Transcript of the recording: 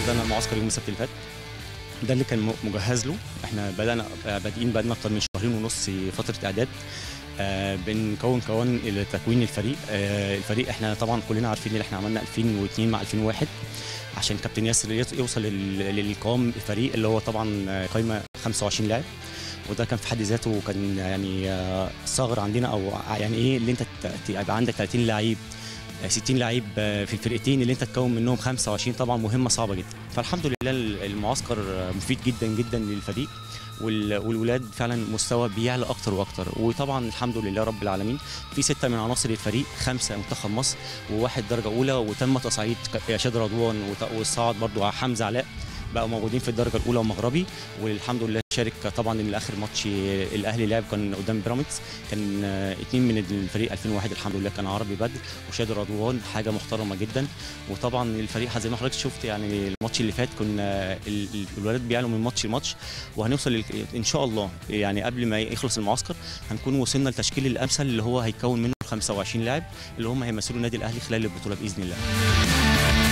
بدأنا المعسكر يوم السبت اللي فات، ده اللي كان مجهز له. احنا بادئين بقالنا اكتر من شهرين ونص فتره اعداد. بنكون لتكوين الفريق. الفريق احنا طبعا كلنا عارفين ان احنا عملنا 2002 مع 2001 عشان كابتن ياسر يوصل للقوام الفريق اللي هو طبعا قايمه 25 لاعب، وده كان في حد ذاته كان يعني ثغر عندنا، او يعني ايه اللي انت يبقى عندك 30 لعيب 60 لعيب في الفرقتين اللي انت تكون منهم 25، طبعا مهمه صعبه جدا. فالحمد لله المعسكر مفيد جدا جدا للفريق، والولاد فعلا مستوى بيعلى اكتر واكتر. وطبعا الحمد لله رب العالمين في 6 من عناصر الفريق، 5 منتخب مصر وواحد درجه اولى، وتم تصعيد شاد رضوان والصعد برضو حمزه علاء بقوا موجودين في الدرجه الاولى ومغربي. والحمد لله شارك طبعا من اخر ماتش الاهلي لعب كان قدام بيراميدز، كان 2 من الفريق 2001 الحمد لله كان عربي بدر وشاد رضوان، حاجه محترمه جدا. وطبعا الفريق زي ما حضرتك شفت يعني الماتش اللي فات كنا الولاد بيعلوا من ماتش لماتش، وهنوصل ان شاء الله يعني قبل ما يخلص المعسكر هنكون وصلنا للتشكيل الامثل اللي هو هيكون منه 25 لاعب اللي هم هيمثلوا النادي الاهلي خلال البطوله باذن الله.